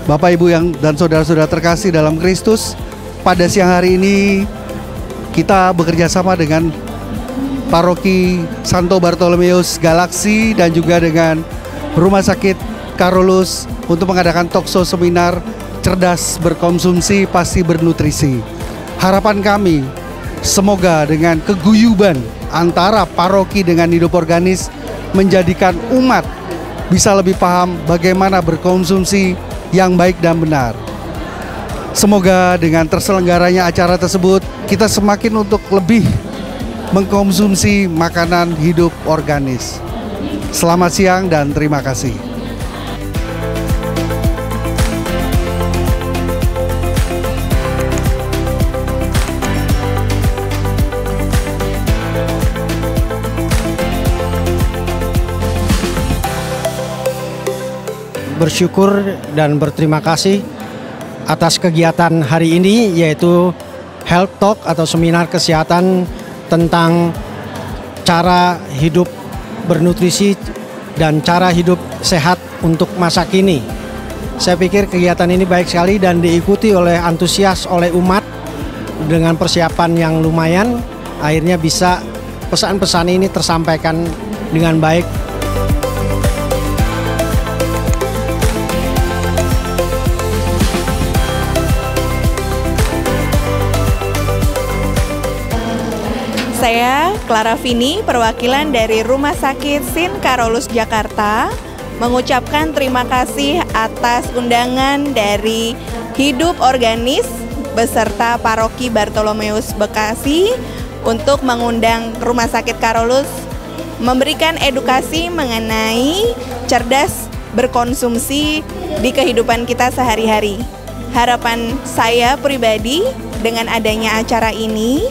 Bapak Ibu yang dan saudara-saudara terkasih dalam Kristus, pada siang hari ini kita bekerja sama dengan Paroki Santo Bartolomeus Galaksi dan juga dengan Rumah Sakit Carolus untuk mengadakan talkshow seminar Cerdas Berkonsumsi Pasti Bernutrisi. Harapan kami, semoga dengan keguyuban antara paroki dengan hidup organis menjadikan umat bisa lebih paham bagaimana berkonsumsi yang baik dan benar. Semoga dengan terselenggaranya acara tersebut kita semakin untuk lebih mengkonsumsi makanan hidup organis. Selamat siang dan terima kasih. Bersyukur dan berterima kasih atas kegiatan hari ini, yaitu Health Talk atau seminar kesehatan tentang cara hidup bernutrisi dan cara hidup sehat untuk masa kini. Saya pikir kegiatan ini baik sekali dan diikuti oleh antusias oleh umat dengan persiapan yang lumayan. Akhirnya bisa pesan-pesan ini tersampaikan dengan baik. Saya, Clara Vini, perwakilan dari Rumah Sakit Sin Carolus Jakarta, mengucapkan terima kasih atas undangan dari Hidup Organis beserta Paroki Bartolomeus Bekasi untuk mengundang Rumah Sakit Carolus memberikan edukasi mengenai cerdas berkonsumsi di kehidupan kita sehari-hari. Harapan saya pribadi dengan adanya acara ini,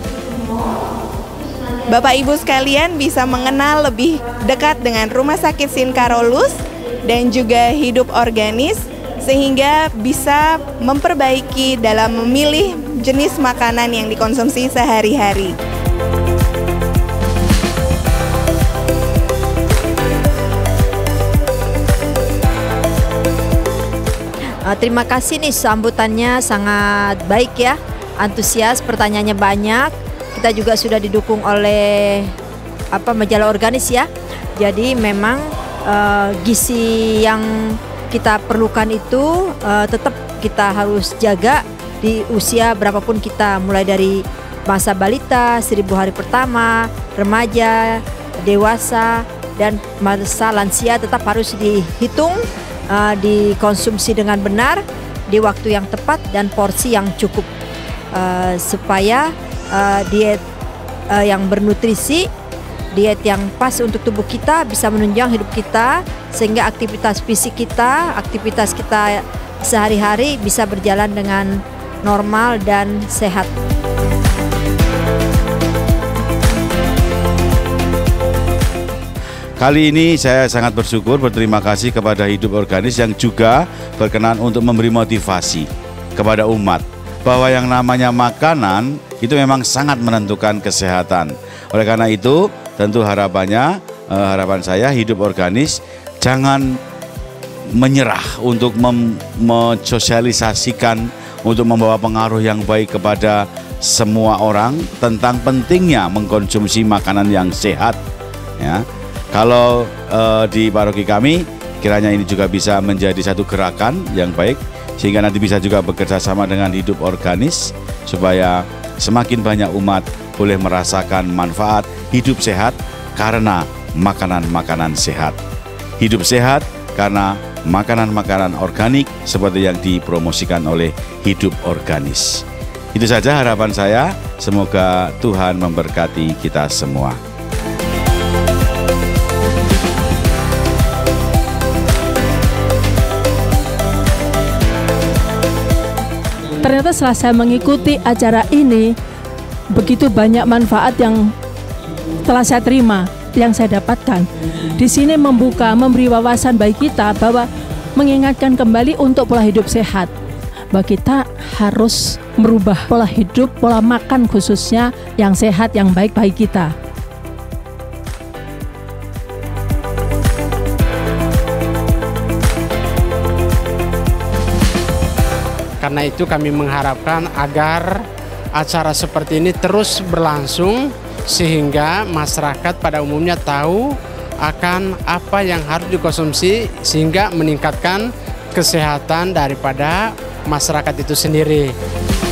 Bapak Ibu sekalian bisa mengenal lebih dekat dengan Rumah Sakit Sin Carolus dan juga hidup organis, sehingga bisa memperbaiki dalam memilih jenis makanan yang dikonsumsi sehari-hari. Terima kasih nih, sambutannya sangat baik ya, antusias, pertanyaannya banyak. Kita juga sudah didukung oleh majalah organis ya. Jadi memang gizi yang kita perlukan itu tetap kita harus jaga di usia berapapun kita, mulai dari masa balita, 1000 hari pertama, remaja, dewasa, dan masa lansia tetap harus dihitung, dikonsumsi dengan benar, di waktu yang tepat dan porsi yang cukup, supaya diet yang bernutrisi, diet yang pas untuk tubuh kita bisa menunjang hidup kita, sehingga aktivitas fisik kita, aktivitas kita sehari-hari bisa berjalan dengan normal dan sehat. Kali ini saya sangat bersyukur, berterima kasih kepada Hidup Organis yang juga berkenan untuk memberi motivasi kepada umat bahwa yang namanya makanan itu memang sangat menentukan kesehatan. Oleh karena itu, tentu harapan saya Hidup Organis jangan menyerah untuk mensosialisasikan, untuk membawa pengaruh yang baik kepada semua orang tentang pentingnya mengkonsumsi makanan yang sehat. Ya, kalau di paroki kami, kiranya ini juga bisa menjadi satu gerakan yang baik, sehingga nanti bisa juga bekerja sama dengan Hidup Organis supaya semakin banyak umat boleh merasakan manfaat hidup sehat karena makanan-makanan sehat. Hidup sehat karena makanan-makanan organik seperti yang dipromosikan oleh Hidup Organis. Itu saja harapan saya, semoga Tuhan memberkati kita semua. Ternyata setelah saya mengikuti acara ini, begitu banyak manfaat yang telah saya terima, yang saya dapatkan. Di sini memberi wawasan bagi kita bahwa mengingatkan kembali untuk pola hidup sehat. Bahwa kita harus merubah pola hidup, pola makan khususnya yang sehat, yang baik bagi kita. Karena itu kami mengharapkan agar acara seperti ini terus berlangsung sehingga masyarakat pada umumnya tahu akan apa yang harus dikonsumsi sehingga meningkatkan kesehatan daripada masyarakat itu sendiri.